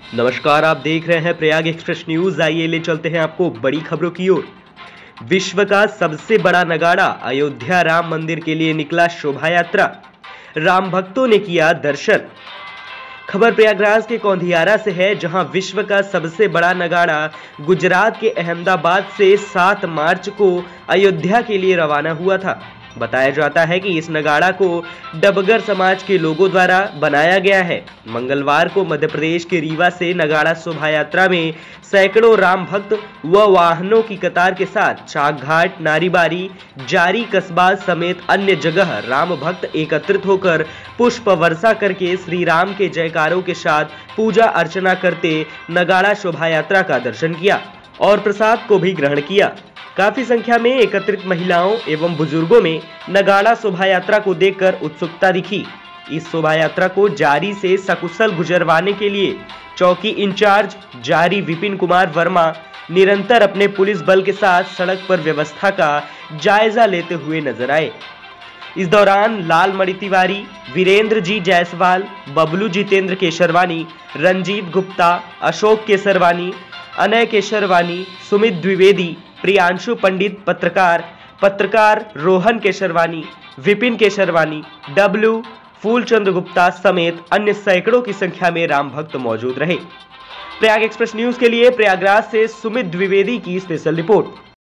नमस्कार, आप देख रहे हैं प्रयाग एक्सप्रेस न्यूज। आइए ले चलते हैं आपको बड़ी खबरों की ओर। विश्व का सबसे बड़ा नगाड़ा अयोध्या राम मंदिर के लिए निकला शोभा यात्रा, राम भक्तों ने किया दर्शन। खबर प्रयागराज के कौंधियारा से है, जहां विश्व का सबसे बड़ा नगाड़ा गुजरात के अहमदाबाद से 7 मार्च को अयोध्या के लिए रवाना हुआ था। बताया जाता है कि इस नगाड़ा को डबगर समाज के लोगों द्वारा बनाया गया है। मंगलवार को मध्य प्रदेश के रीवा से नगाड़ा शोभा यात्रा में सैकड़ों राम भक्त व वाहनों की कतार के साथ चाकघाट, नारीबारी, जारी कस्बा समेत अन्य जगह राम भक्त एकत्रित होकर पुष्प वर्षा करके श्री राम के जयकारों के साथ पूजा अर्चना करते नगाड़ा शोभा यात्रा का दर्शन किया और प्रसाद को भी ग्रहण किया। काफी संख्या में एकत्रित महिलाओं एवं बुजुर्गों में नगाड़ा शोभा यात्रा को देखकर उत्सुकता दिखी। इस शोभा यात्रा को जारी से सकुशल गुजरवाने के लिए चौकी इंचार्ज जारी विपिन कुमार वर्मा निरंतर अपने पुलिस बल के साथ सड़क पर व्यवस्था का जायजा लेते हुए नजर आए। इस दौरान लाल मणि तिवारी, वीरेंद्र जी जायसवाल, बबलू जितेंद्र केशरवानी, रंजीत गुप्ता, अशोक केसरवानी, अनय केशरवानी, सुमित द्विवेदी, प्रियांशु पंडित पत्रकार रोहन केशरवानी, विपिन केशरवानी, डब्लू, फूलचंद गुप्ता समेत अन्य सैकड़ों की संख्या में राम भक्त मौजूद रहे। प्रयाग एक्सप्रेस न्यूज के लिए प्रयागराज से सुमित द्विवेदी की स्पेशल रिपोर्ट।